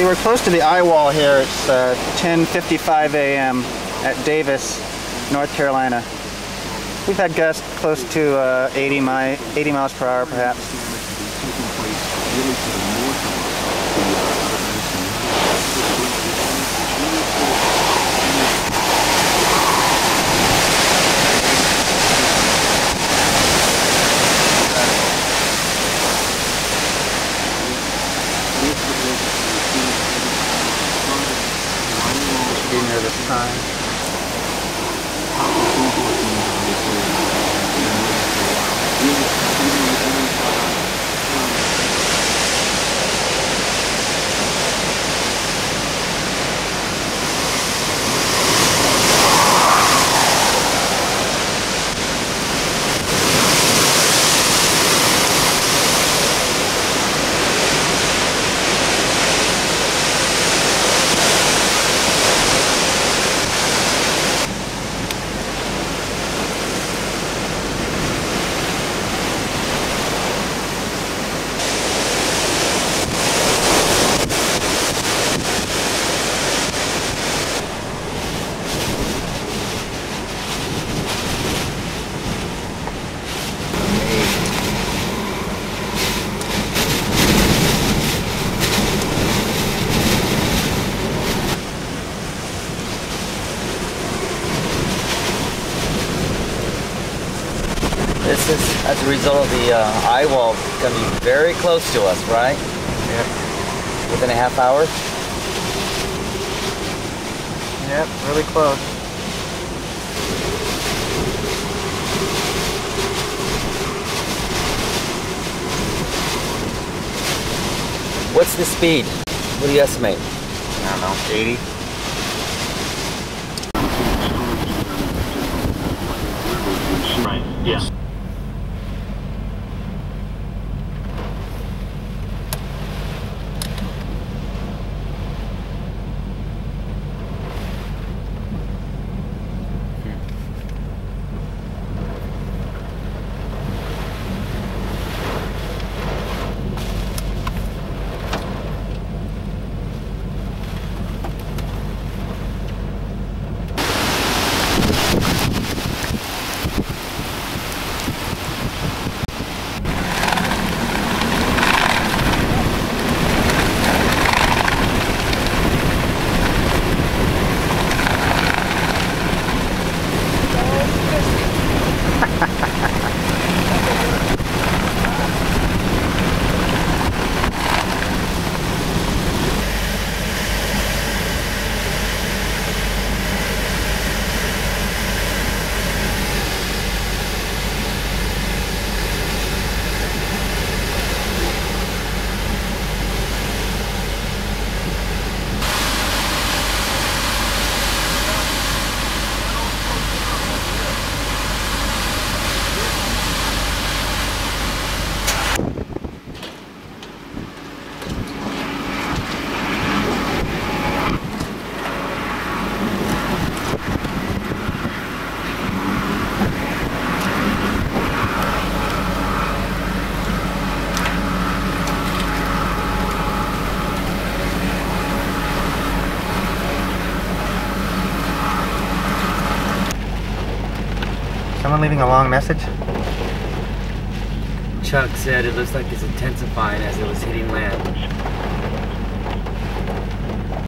we're close to the eye wall here. It's 10:55 a.m. at Davis, North Carolina. We've had gusts close to 80 miles per hour, perhaps. Be near this time. This is as a result of the eye wall going to be very close to us, right? Yeah. Within a half hour? Yep, really close. What's the speed? What do you estimate? I don't know, 80? Right, yes. Someone leaving a long message? Chuck said it looks like it's intensifying as it was hitting land.